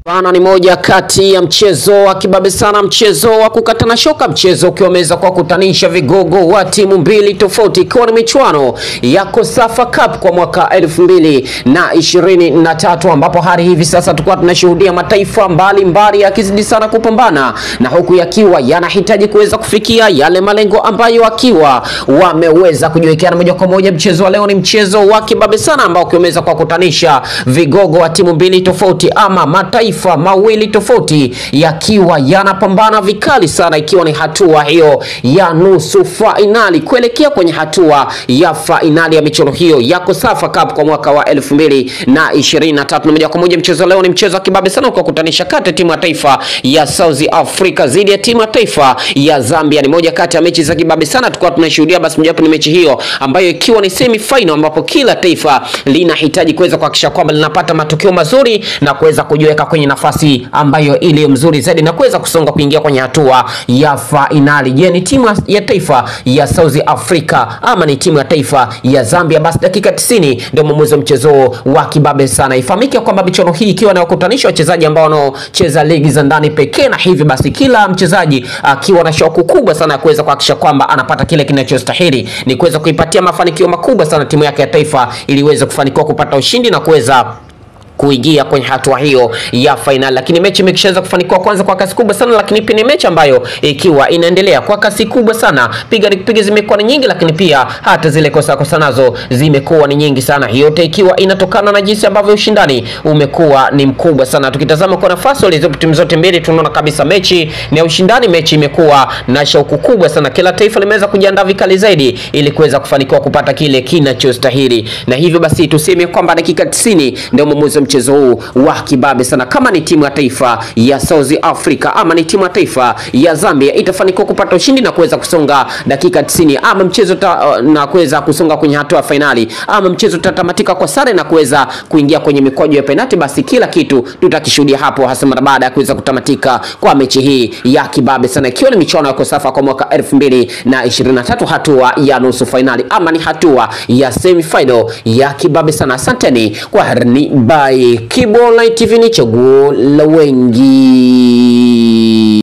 Bana ni moja kati ya mchezo wa kibabe sana, mchezo wa kukatana shoka, mchezo ukiomeza kwa kutanisha vigogo wa timu mbili tofauti kwa ni michuano ya COSAFA Cup kwa mwaka 2023, ambapo hadi hivi sasa tulikuwa tunashuhudia mataifa mbalimbali yakizidi sana kupambana na huku yakiwa yanahitaji kuweza kufikia yale malengo ambayo wakiwa wameweza kujiwekea moja kwa moja. Mchezo wa leo ni mchezo wa kibabe sana ambao ukiomeza kwa kutanisha vigogo wa timu mbili tofauti ama mataifa mawili tofauti yakiwa yanapambana vikali sana, ikiwa ni hatua hiyo ya nusu finali kuelekea kwenye hatua ya finali ya michuano hiyo ya COSAFA Cup kwa mwaka wa 2023. Moja kwa moja mchezo leo ni mchezo wa kibabe sana kwa kutanisha kati timu ya taifa ya South Africa dhidi ya timu ya taifa ya Zambia. Ni moja kati ya mechi za kibabe sana tulikuwa tunashuhudia, basi mojawapo ni mechi hiyo ambayo ikiwa ni semi-final, ambapo kila taifa linahitaji kuweza kuhakikisha kwamba linapata matokeo mazuri na kuweza kujiweka kwenye nafasi ambayo ile mzuri zaidi na kuweza kusonga kuingia kwenye hatua ya finali. Je, ni timu ya taifa ya South Africa ama ni timu ya taifa ya Zambia? Basi dakika 90 ndio mwamuzi wa mchezo wa kibabe sana. Ifahamike kwamba michuano hii ikiwa na kukutanisha wachezaji ambao wanaocheza ligi za ndani pekee, na hivi basi kila mchezaji akiwa na shauku kubwa sana ya kuweza kuhakikisha kwamba anapata kile kinachostahili, ni kuweza kuipatia mafanikio makubwa sana timu yake ya taifa ili iweze kufanikiwa kupata ushindi na kuweza kuingia kwenye hatua hiyo ya final. Lakini mechi imekishaanza kufanikiwa kwanza kwa kasi kubwa sana, lakini pia ni mechi ambayo ikiwa inaendelea kwa kasi kubwa sana. Piga zimekuwa ni nyingi, lakini pia hata zile kosa nazo zimekuwa ni nyingi sana. Hiyo yote ikiwa inatokana na jinsi ambavyo ushindani umekuwa ni mkubwa sana. Tukitazama kwa nafasi walizo timu zote mbili, tunaona kabisa mechi ni ushindani, mechi imekuwa na shauku kubwa sana. Kila taifa limeweza kujiandaa vikali zaidi ili kuweza kufanikiwa kupata kile kinachostahili, na hivyo basi tuseme kwamba dakika 90 ndio mwamuzi mchezo huu wa kibabe sana. Kama ni timu ya taifa ya South Africa ama ni timu ya taifa ya Zambia itafanikiwa kupata ushindi na kuweza kusonga dakika 90 ama mchezo na kuweza kusonga kwenye hatua finali, ama mchezo tatamatika kwa sare na kuweza kuingia kwenye mikwaju ya penalti, basi kila kitu tutakishuhudia hapo hasa mara baada ya kuweza kutamatika kwa mechi hii ya kibabe sana, ikiwa ni michuano ya COSAFA kwa mwaka 2023 hatua ya nusu finali ama ni hatua ya semi-final ya kibabe sana. Asanteni kwa harni, bye. Kibo Online TV ni chaguo la wengi.